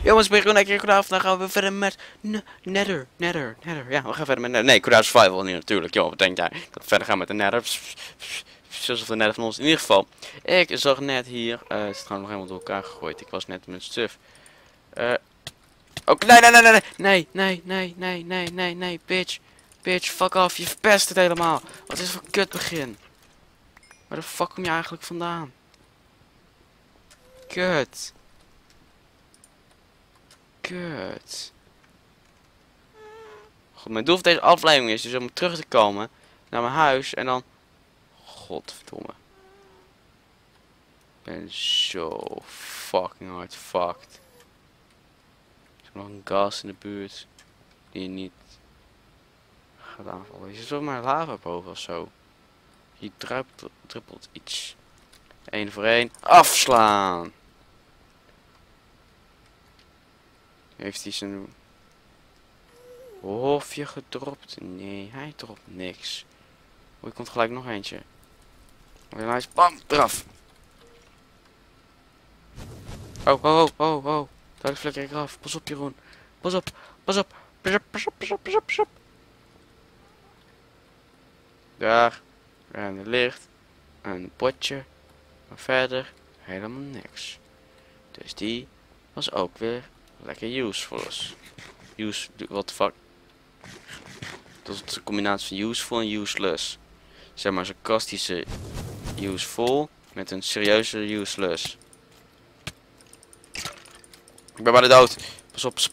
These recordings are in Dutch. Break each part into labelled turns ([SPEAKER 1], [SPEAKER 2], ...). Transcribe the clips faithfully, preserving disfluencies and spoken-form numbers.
[SPEAKER 1] Jongens, ben je lekker gedaan. Vandaag gaan we verder met Nether, Nether, Nether. Ja, we gaan verder met Nether. Nee, Crowd Survival niet natuurlijk. Joh, wat denk jij? Dat we verder gaan met de Nether. Zoals de Nether van ons. In ieder geval, ik zag net hier. Uh, het is trouwens nog helemaal door elkaar gegooid. Ik was net met stuff. Eh. Oké, nee, nee, nee, nee, nee, nee, nee, nee, nee, nee, nee, bitch. Bitch, fuck off. Je verpest het helemaal. Wat is het voor kut begin? Waar de fuck kom je eigenlijk vandaan? Kut. Kut. Goed, mijn doel van deze aflevering is dus om terug te komen naar mijn huis en dan... Godverdomme. Ik ben zo fucking hard fucked. Er is nog een gas in de buurt die je niet gaat aanvallen. Je zit zo maar lava boven of zo. Hier druppelt, druppelt iets. Eén voor één. Afslaan! Heeft hij zijn hofje gedropt? Nee, hij dropt niks. Oh, er komt gelijk nog eentje. Nice. Bam! Eraf! Oh, oh, oh, oh, oh. Daar flikker ik eraf. Pas op, Jeroen. Pas op, pas op. Pas op, pas op, pas op, pas op, pas op. Daar. En er ligt een potje. Maar verder helemaal niks. Dus die was ook weer lekker useful. Use, what the fuck. Dat is een combinatie van useful en useless. Zeg maar sarcastische useful met een serieuze useless. Ik ben bijna dood. Pas op.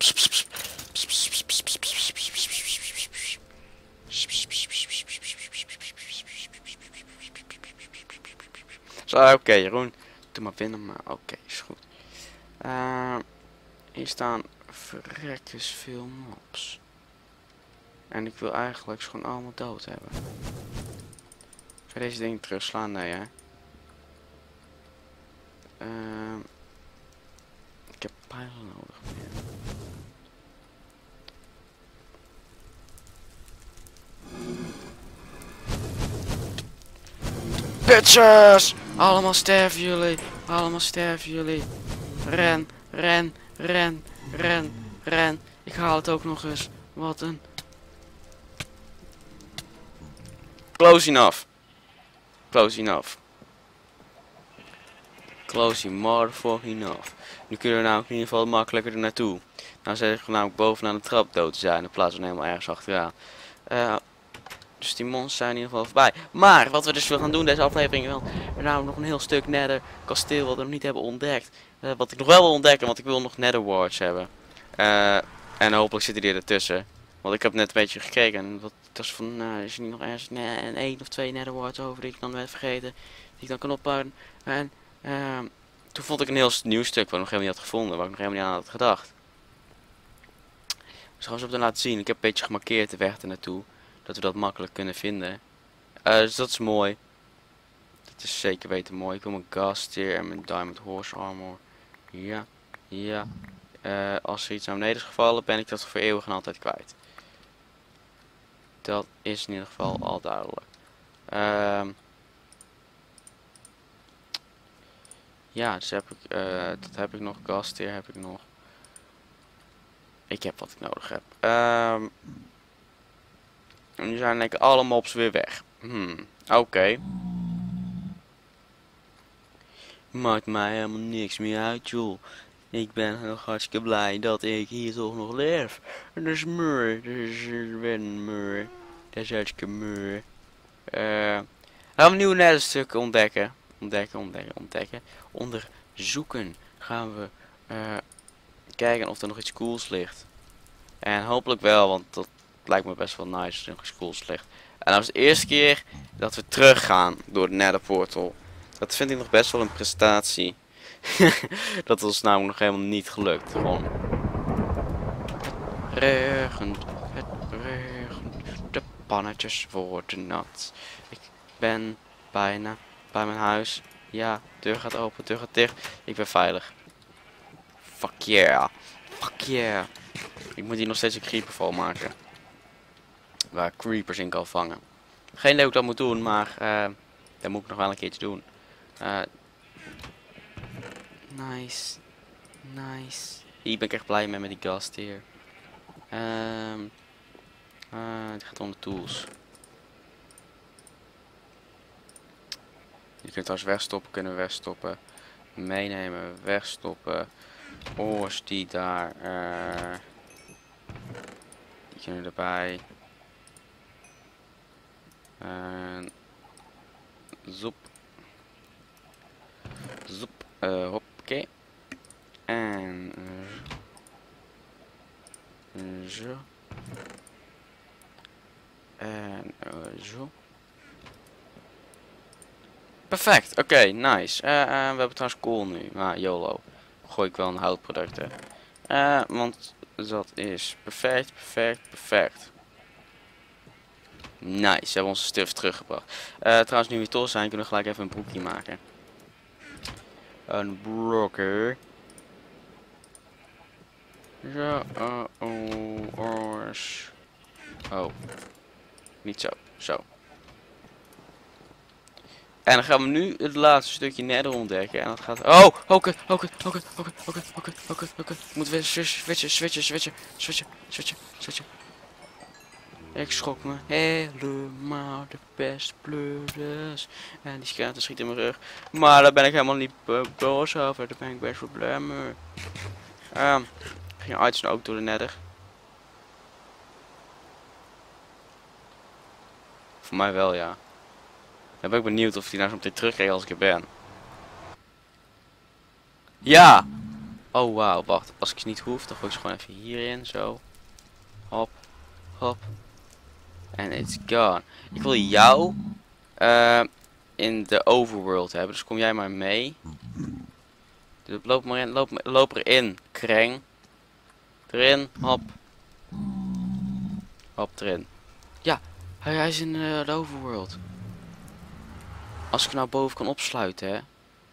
[SPEAKER 1] Zo, oké, okay, Jeroen. Doe maar binnen, maar oké, okay, is goed. Uh, hier staan verrekkers veel mobs. En ik wil eigenlijk ze gewoon allemaal dood hebben. Ga deze ding terugslaan? Nee, hè? Uh, ik heb pijlen nodig. Bitches! Allemaal sterven jullie. Allemaal sterven jullie. Ren, ren, ren, ren, ren. Ik haal het ook nog eens. Wat een... Close enough. Close enough. Close motherfucking enough. Nu kunnen we nou in ieder geval makkelijker er naartoe. Nou zeg ik namelijk bovenaan de trap dood te zijn in plaats van helemaal ergens achteraan. Uh, dus die monsters zijn in ieder geval voorbij. Maar wat we dus willen gaan doen deze aflevering wel. We nou nog een heel stuk Nether kasteel wat we nog niet hebben ontdekt. Uh, wat ik nog wel wil ontdekken, want ik wil nog Nether warts hebben. Uh, en hopelijk zitten die ertussen. Want ik heb net een beetje gekeken en wat was van, nou, is er niet nog ergens een één of twee Nether warts over die ik dan werd vergeten. Die ik dan kan ophouden. En uh, toen vond ik een heel nieuw stuk wat ik nog helemaal niet had gevonden, waar ik nog helemaal niet aan had gedacht. Dus gaan we op dan laten zien. Ik heb een beetje gemarkeerd de weg ernaartoe. Dat we dat makkelijk kunnen vinden. Uh, dus dat is mooi. Dat is zeker weten mooi. Ik wil mijn gas hier en mijn diamond horse armor. Ja, ja. Uh, als er iets naar beneden is gevallen, ben ik dat voor eeuwig en altijd kwijt. Dat is in ieder geval al duidelijk. Uh, ja, dus heb ik, uh, dat heb ik nog. Gas hier heb ik nog. Ik heb wat ik nodig heb. Uh, En nu zijn lekker alle mobs weer weg. Hmm, oké. Okay. Maakt mij helemaal niks meer uit, joh. Ik ben nog hartstikke blij dat ik hier toch nog leef. En dat is mooi. Dat is ben mooi. Dat is hartstikke mooi. Uh, gaan we een nieuwe netherstukken ontdekken. Ontdekken, ontdekken, ontdekken. Onderzoeken. Gaan we uh, kijken of er nog iets cools ligt. En hopelijk wel, want dat lijkt me best wel nice als er nog iets cools ligt. En dat is de eerste keer dat we teruggaan door de Nether portal. Dat vind ik nog best wel een prestatie. Dat was namelijk nog helemaal niet gelukt. Gewoon. Regent, het regent, de pannetjes worden nat. Ik ben bijna bij mijn huis. Ja, deur gaat open, deur gaat dicht. Ik ben veilig. Fuck yeah. Fuck yeah. Ik moet hier nog steeds een creeperval maken. Waar creepers in kan vangen. Geen idee hoe ik dat moet doen, maar uh, dat moet ik nog wel een keertje doen. Uh, nice. Nice. Hier ben ik echt blij mee met die gast hier. Ehm uh, het gaat om de tools. Je kunt trouwens wegstoppen, kunnen we wegstoppen. Meenemen, wegstoppen. Oors die daar. Uh, die kunnen erbij. Uh, zoep. Zoep. Uh, hoppakee. En uh, zo. En uh, zo. Perfect, oké, okay, nice. Uh, uh, we hebben trouwens kool nu, maar YOLO. Gooi ik wel een houtproduct er. Uh, want dat is perfect, perfect, perfect. Nice, we hebben onze stift teruggebracht. Uh, trouwens, nu we toch zijn, kunnen we gelijk even een broekje maken. Een broker. Zo, uh, oh, oors. Oh, niet zo, zo. En dan gaan we nu het laatste stukje nether ontdekken. En dat gaat... Oh! Oké, oké, oké, oké, oké, oké, oké, oké. Moeten we switchen, switchen, switchen, switchen, switchen, switchen. Ik schrok me helemaal de pestpleurs. En die schaamte schiet in mijn rug. Maar daar ben ik helemaal niet boos over. Daar ben ik best wel blij mee. Um, ging uit ook door de nether. Voor mij wel, ja. Dan ben ik benieuwd of hij nou zo meteen terugkrijgt als ik er ben. Ja! Oh wauw, wacht. Als ik ze niet hoef, dan gooi ik ze gewoon even hierin, zo. Hop, hop. En it's gone. Ik wil jou uh, in de overworld hebben, dus kom jij maar mee. Dus loop maar in, loop, loop erin, kreng. Erin, hop. Hop erin. Ja, hij, hij is in uh, de overworld. Als ik hem nou boven kan opsluiten, hè.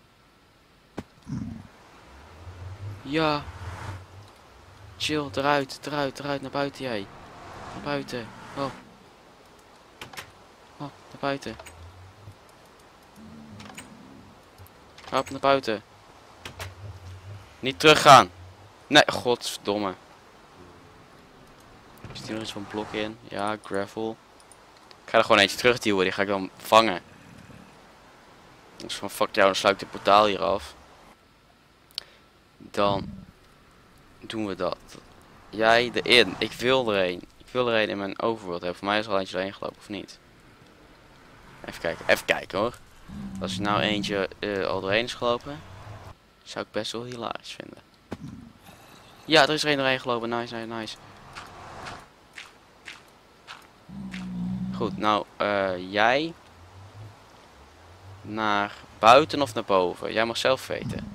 [SPEAKER 1] Ja. Chill, eruit, eruit, eruit, naar buiten jij. Naar buiten. Oh. Oh, naar buiten. Hop, naar buiten. Niet teruggaan. Nee, godverdomme. Zit hier nog eens van blok in? Ja, gravel. Ik ga er gewoon eentje terugduwen, die ga ik dan vangen. Dus van fuck jou, dan sluit ik het portaal hier af. Dan doen we dat. Jij erin. Ik wil er een. Ik wil er een in mijn overworld hebben. Voor mij is er al eentje erheen gelopen, of niet? Even kijken. Even kijken hoor. Als er nou eentje uh, al doorheen is gelopen, zou ik best wel hilarisch vinden. Ja, er is er een doorheen gelopen. Nice, nice, nice. Goed, nou, uh, jij naar buiten of naar boven? Jij mag zelf weten.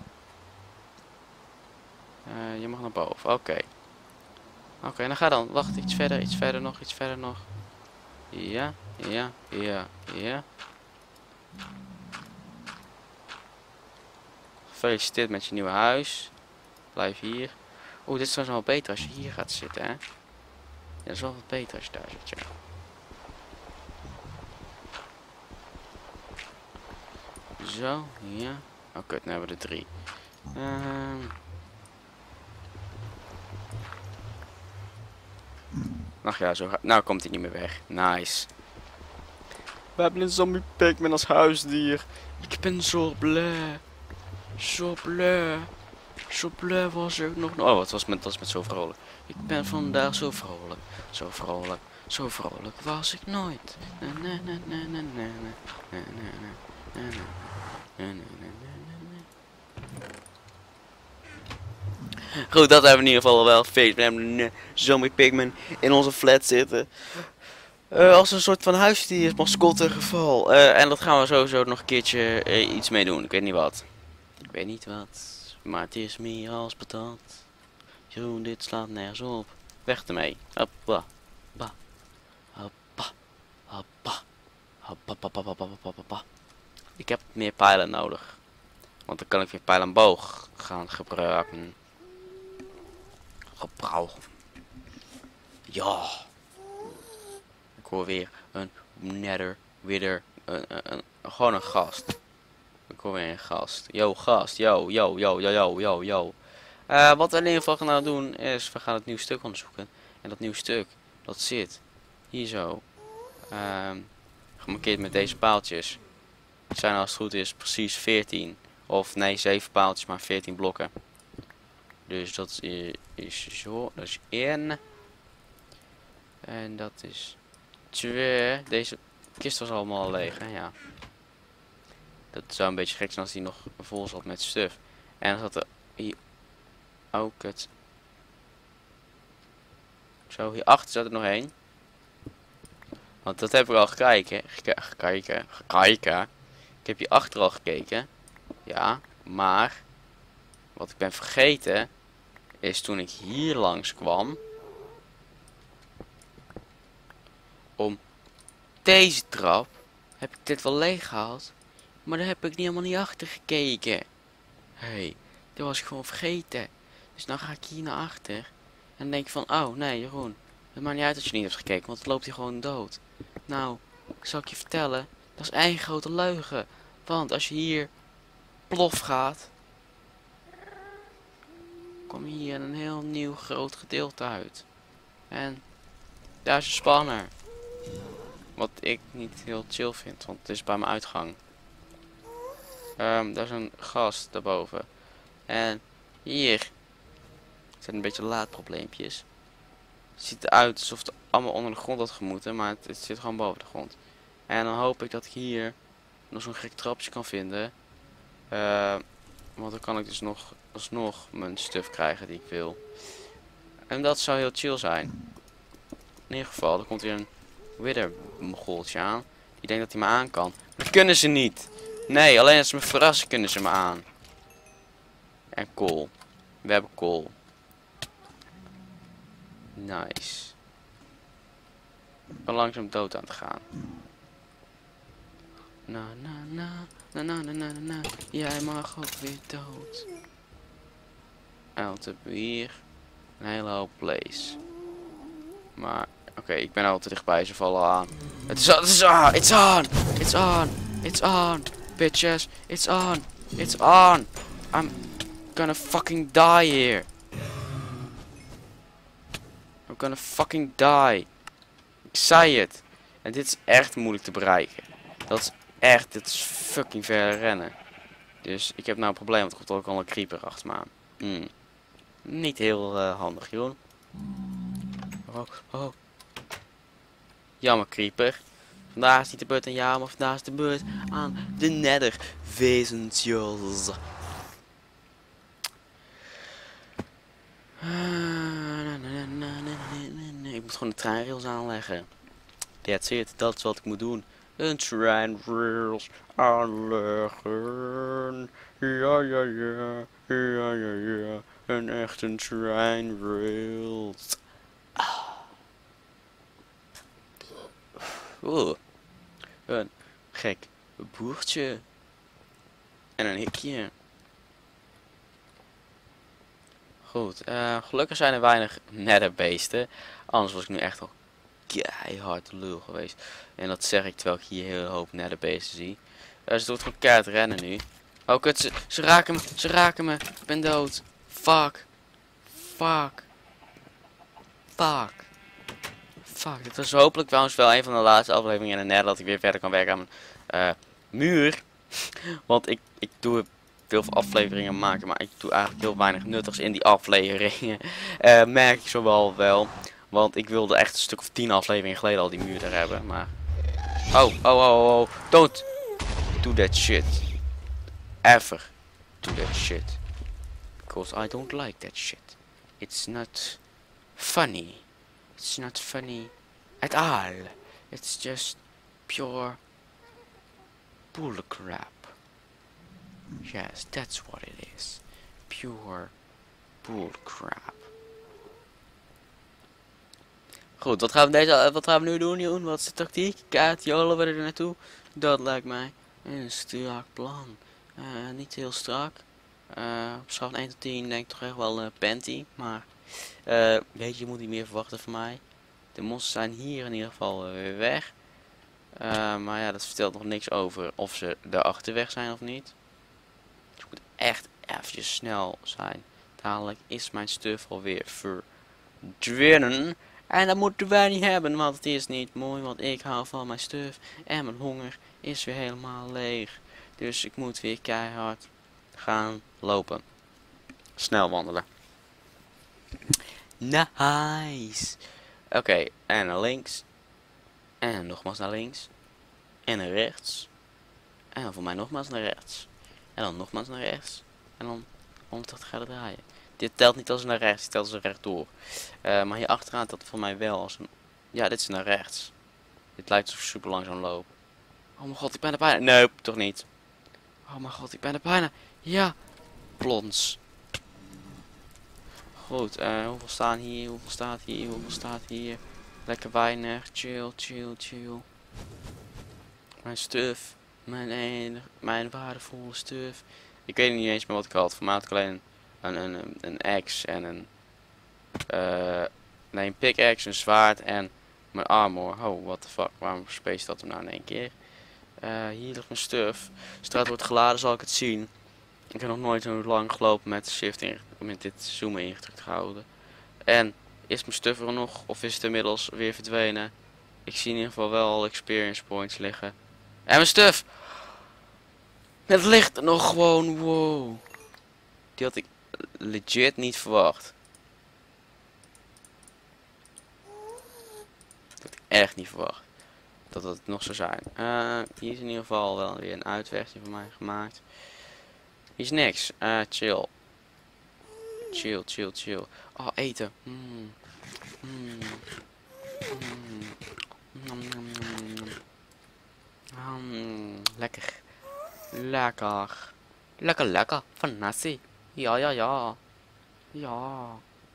[SPEAKER 1] Uh, je mag naar boven, oké. Okay. Oké, okay, dan ga dan. Wacht, iets verder, iets verder nog, iets verder nog. Ja, ja, ja, ja. Gefeliciteerd met je nieuwe huis. Blijf hier. Oeh, dit is trouwens wel beter als je hier gaat zitten, hè. Ja, dat is wel wat beter als je daar zit, ja. Zo, ja. Oh kut, nu hebben we er drie. Um. Ach ja, zo gaat. Nou komt hij niet meer weg. Nice. We hebben een zombie pigman als huisdier. Ik ben zo blij. Zo blij. Zo blij was ik nog. Oh, wat was met, was met zo vrolijk. Ik ben vandaag zo vrolijk. Zo vrolijk. Zo vrolijk was ik nooit. Goed, dat hebben we in ieder geval wel feest. We hebben een zombie pigman in onze flat zitten. Uh, als een soort van huisdier, mascotte geval. Uh, en dat gaan we sowieso nog een keertje uh, iets mee doen. Ik weet niet wat. Ik weet niet wat. Maar het is meer als patat. Jeroen, dit slaat nergens op. Weg ermee. Hoppa. Ba. Hoppa. Hoppa. Hoppa. Ik heb meer pijlen nodig. Want dan kan ik weer pijl en boog gaan gebruiken. Gebruiken. Ja. Ik hoor weer een nether, wither, een, een, een, gewoon een gast. Ik hoor weer een gast. Yo, gast, yo, yo, yo, yo, yo, yo, yo. Uh, wat we in ieder geval gaan nou doen is, we gaan het nieuw stuk onderzoeken. En dat nieuw stuk, dat zit hier zo. Um, gemarkeerd met deze paaltjes. Het zijn als het goed is precies veertien. Of nee, zeven paaltjes, maar veertien blokken. Dus dat is, is zo. Dat is één. En dat is twee. Deze kist was allemaal leeg, hè? Ja. Dat zou een beetje gek zijn als die nog vol zat met stuf. En dan zat er hier ook het. Zo, hierachter zat er nog één. Want dat heb ik al gekeken. Gekeken. Gekeken. Ik heb hier achter al gekeken. Ja, maar wat ik ben vergeten is toen ik hier langs kwam om deze trap heb ik dit wel leeg gehaald, maar daar heb ik niet helemaal niet achter gekeken. Hé, hey, dat was ik gewoon vergeten. Dus dan ga ik hier naar achter en dan denk ik van, oh nee Jeroen, het maakt niet uit dat je niet hebt gekeken, want het loopt hier gewoon dood. Nou, ik zal ik je vertellen, dat is één grote leugen. Want als je hier plof gaat, kom je hier een heel nieuw groot gedeelte uit. En daar is een spanner. Wat ik niet heel chill vind, want het is bij mijn uitgang. Um, daar is een gast daarboven. En hier zijn een beetje laadprobleempjes. Het ziet eruit alsof het allemaal onder de grond had gemoeten, maar het, het zit gewoon boven de grond. En dan hoop ik dat ik hier nog zo'n gek trapje kan vinden. Uh, want dan kan ik dus nog alsnog mijn stuff krijgen die ik wil. En dat zou heel chill zijn. In ieder geval, er komt weer een wither-mogoltje aan. Die denkt dat hij me aan kan. Dat kunnen ze niet. Nee, alleen als ze me verrassen kunnen ze me aan. En kool. We hebben kool. Nice. Ik ben langzaam dood aan te gaan. Na na na na na na na na. Jij mag ook weer dood. En wat hebben we hier? Een hele hoop place. Maar oké, okay, ik ben al te dichtbij, ze vallen aan. Het is on, het is on, it's on, it's on, it's on, bitches, it's on, it's on. I'm gonna fucking die here. I'm gonna fucking die. Ik zei het. En dit is echt moeilijk te bereiken. Dat is echt, dit is fucking ver rennen. Dus ik heb nou een probleem, want er komt ook al een creeper achter me aan. Hmm. Niet heel uh, handig, Jeroen. Oh, oh. Jammer, creeper. Vandaag is niet de beurt aan jou, maar vandaag is de beurt aan de netherwezentjes. Ik moet gewoon de treinrails aanleggen. That's it, dat is wat ik moet doen. Een treinrails aanleggen. Ja, ja, ja. Ja, ja, ja. Een echte treinrails. Ah. Oeh. Een gek boertje. En een hikje. Goed, uh, gelukkig zijn er weinig netherbeesten. Anders was ik nu echt al keihard de lul geweest. En dat zeg ik terwijl ik hier een hele hoop netherbeesten zie. Uh, ze doet gewoon keihard rennen nu. Oh kut, ze, ze raken me, ze raken me. Ik ben dood. Fuck. Fuck. Fuck. Fuck, dit was hopelijk trouwens wel een van de laatste afleveringen in de nether dat ik weer verder kan werken aan mijn uh, muur. Want ik, ik doe veel afleveringen maken, maar ik doe eigenlijk heel weinig nuttigs in die afleveringen. Uh, merk ik zo wel wel. Want ik wilde echt een stuk of tien afleveringen geleden al die muur er hebben, maar... Oh, oh, oh, oh, don't do that shit. Ever do that shit. Because I don't like that shit. It's not funny. It's not funny at all. It's just pure bullcrap. Yes, that's what it is. Pure bullcrap. Goed, wat gaan we, deze, wat gaan we nu doen, Joen? Wat is de tactiek? Kaart, jolen we er naartoe? Dat lijkt mij een strak plan. Uh, niet heel strak. Uh, op schaal van één tot tien denk ik toch echt wel uh, panty. Maar uh, weet je, je moet niet meer verwachten van mij. De monsters zijn hier in ieder geval uh, weer weg. Uh, maar ja, dat vertelt nog niks over of ze daarachter weg zijn of niet. Dus ik moet echt eventjes snel zijn. dadelijk is mijn stuff alweer verdwenen. En dat moeten wij niet hebben, want het is niet mooi, want ik hou van mijn stuff. En mijn honger is weer helemaal leeg. Dus ik moet weer keihard gaan lopen. Snel wandelen. Nice. Oké, okay, en naar links. En nogmaals naar links. En naar rechts. En dan voor mij nogmaals naar rechts. En dan nogmaals naar rechts. En dan honderdtachtig graden draaien. Dit telt niet als naar rechts, dit telt als rechtdoor. Uh, maar hier achteraan telt het voor mij wel als een... Ja, dit is naar rechts. Dit lijkt alsof ik super langzaam loop. Oh mijn god, ik ben er bijna. Nee, toch niet. Oh mijn god, ik ben er bijna. Ja. Plons. Goed, uh, hoeveel staan hier, hoeveel staat hier, hoeveel staat hier. Lekker weinig, chill, chill, chill. Mijn stuff, mijn enige, mijn waardevolle stuff. Ik weet niet eens meer wat ik had, voor mij had ik alleen een, een, een, een axe en een, uh, nee een pickaxe, een zwaard en mijn armor. Oh, what the fuck, waarom space dat hem nou in één keer? Uh, hier ligt mijn stuff. Zodra het wordt geladen zal ik het zien. Ik heb nog nooit zo lang gelopen met shift in, met dit zoomen ingedrukt gehouden. En is mijn stuff er nog of is het inmiddels weer verdwenen? Ik zie in ieder geval wel al experience points liggen. En mijn stuff! Het ligt er nog gewoon, wow. Die had ik legit niet verwacht. Dat had ik echt niet verwacht. Dat het nog zou zijn. Uh, hier is in ieder geval wel weer een uitversie van mij gemaakt. Hier is niks. Uh, chill. Chill, chill, chill. Oh, eten. Mm. Mm. Mm. Nom, nom, nom, nom. Mm. Lekker. Lekker. Lekker, lekker. Van nasi. Ja, ja, ja. Ja.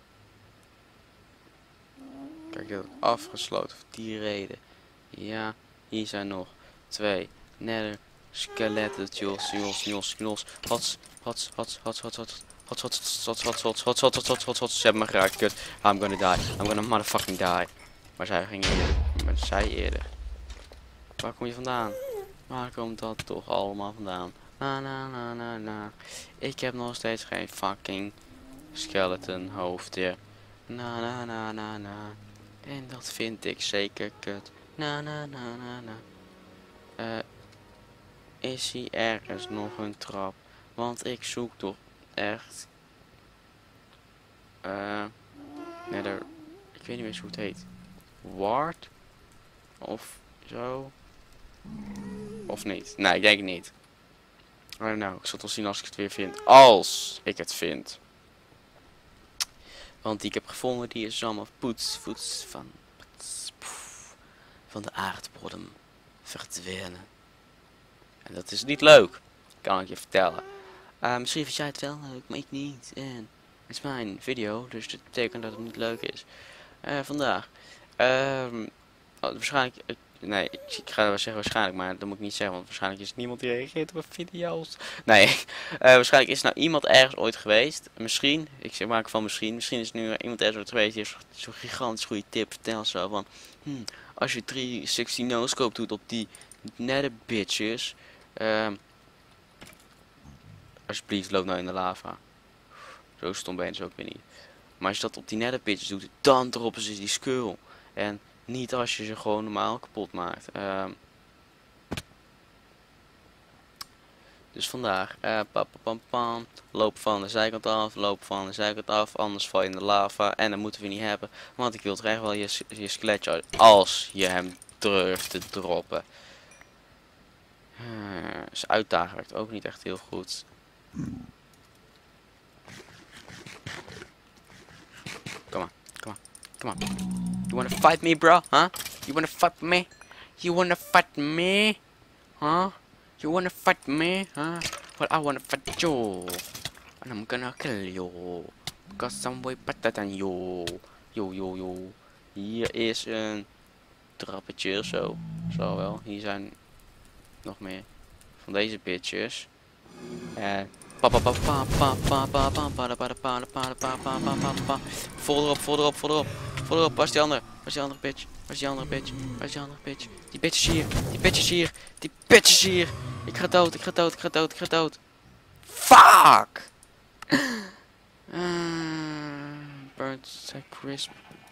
[SPEAKER 1] Kijk, dit heb ik afgesloten voor die reden. Ja, hier zijn nog twee nether skeletten. Jos, jos, jos, jos. Hots, hots, hots, hots, hots, hots. Hots, hots, hots, hots, hots, hots, hots, hots, hots, hots, hots. Ze hebben me geraakt, kut. I'm gonna die. I'm gonna motherfucking die. Maar zij ging eerder. Maar zij eerder. Waar kom je vandaan? Waar komt dat toch allemaal vandaan? Na, na, na, na, na. Ik heb nog steeds geen fucking skeleton hoofdje. Na, na, na, na, na. En dat vind ik zeker kut. Na, na, na, na, na. Uh, is hier ergens nog een trap? Want ik zoek toch echt... Uh, nether... Ik weet niet meer hoe het heet. Ward? Of zo? Of niet? Nee, ik denk het niet. I don't know. Ik zal het wel zien als ik het weer vind. Als ik het vind. Want die ik heb gevonden, die is allemaal poets, poets van, poets, poef, van de aardbodem verdwenen. En dat is niet leuk, kan ik je vertellen. Uh, misschien vind jij het wel leuk, maar ik niet. En het is mijn video, dus dat betekent dat het niet leuk is. Uh, vandaag. Uh, oh, waarschijnlijk, uh, nee, ik, ik ga wel zeggen waarschijnlijk, maar dat moet ik niet zeggen, want waarschijnlijk is niemand die reageert op mijn video's. Nee, uh, waarschijnlijk is er nou iemand ergens ooit geweest. Misschien, ik zeg maak van misschien, misschien is er nu iemand ergens ooit geweest die heeft zo'n gigantisch goede tip vertelt zo van, hmm, als je driehonderdzestig no-scope doet op die nether bitches, uh, alsjeblieft loop nou in de lava. Zo stom ben je dus ook weer niet. Maar als je dat op die nether bitches doet, dan droppen ze die skull. En niet als je ze gewoon normaal kapot maakt. Uh, dus vandaag, uh, pa, pa, pa, pa, loop van de zijkant af, loop van de zijkant af, anders val je in de lava. En dat moeten we niet hebben, want ik wil toch echt wel je, je skeletje uit, als je hem durft te droppen. Uh, dus uitdagen werkt ook niet echt heel goed. Kom maar, kom maar, kom maar. You wanna fight me, bro? Huh? You wanna fight me? You wanna fight me? Huh? You wanna fight me? Huh? Well, I wanna fight you. And I'm gonna kill you. Because I'm way better than you. Yo, yo, yo. Hier is een trappetje, zo. Zo wel. Hier zijn nog meer van deze bitches. En... Vol erop, vol erop, vol erop. Vol erop, waar is die andere? Waar is die andere bitch? Waar is die andere bitch? Waar is die andere bitch? Die bitch is hier, die bitch is hier, die bitch is hier. Ik ga dood, ik ga dood, ik ga dood, ik ga dood. Fuck! Uh, birthday crisp.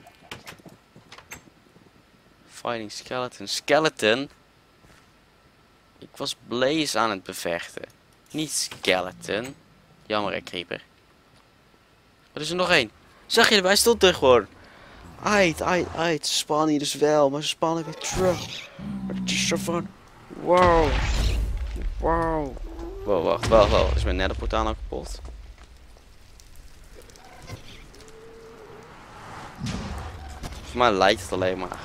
[SPEAKER 1] Fighting skeleton. Skeleton? Ik was Blaze aan het bevechten. Niet skeleton. Jammer hè, creeper. Er is er nog één. Zag je, hij stond er gewoon. Ait, ait, ait. Ze spannen hier dus wel, maar ze spannen weer terug. Het is zo van... Wow. Wow. Wow, wacht, wacht, wacht. Is mijn netherportaal nou kapot? Voor mij lijkt het alleen maar.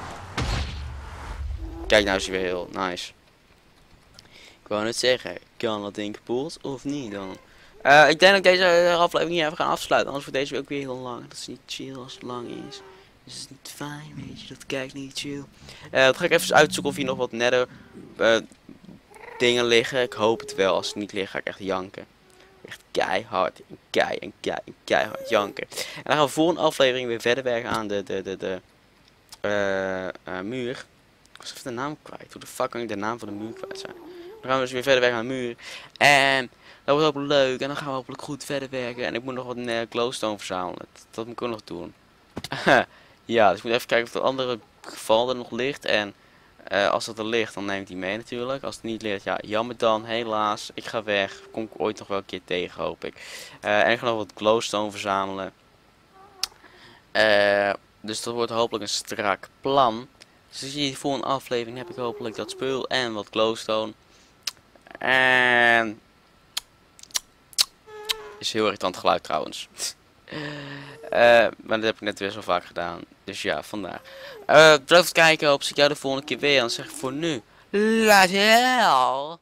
[SPEAKER 1] Kijk, nou is hij weer heel nice. Ik wou net zeggen, kan dat ding kapot of niet dan? Uh, ik denk dat ik deze aflevering niet even gaan afsluiten, anders wordt deze ook weer heel lang. Dat is niet chill als het lang is. Dus het is niet fijn, weet je, dat kijkt niet chill. Uh, dan ga ik even uitzoeken of hier nog wat nether uh, dingen liggen. Ik hoop het wel, als het niet ligt ga ik echt janken. Echt keihard, en kei en kei en keihard janken. En dan gaan we voor een aflevering weer verder werken aan de, de, de, de uh, uh, muur. Ik was even de naam kwijt, hoe de fuck kan ik de naam van de muur kwijt zijn? Dan gaan we dus weer verder werken aan de muur. En dat wordt hopelijk leuk. En dan gaan we hopelijk goed verder werken. En ik moet nog wat uh, glowstone verzamelen. Dat, dat moet ik ook nog doen. Ja, dus ik moet even kijken of het andere geval er nog ligt. En uh, als dat er ligt, dan neem ik die mee natuurlijk. Als het niet ligt, ja, jammer dan. Helaas. Ik ga weg. Kom ik ooit nog wel een keer tegen, hoop ik. Uh, en ik ga nog wat glowstone verzamelen. Uh, dus dat wordt hopelijk een strak plan. Dus als je voor een aflevering heb ik hopelijk dat spul en wat glowstone. En... Is heel irritant geluid trouwens. uh, maar dat heb ik net weer zo vaak gedaan. Dus ja, vandaar. Uh, blijf kijken, hoop ik jou de volgende keer weer. En dan zeg ik voor nu... Laat heel.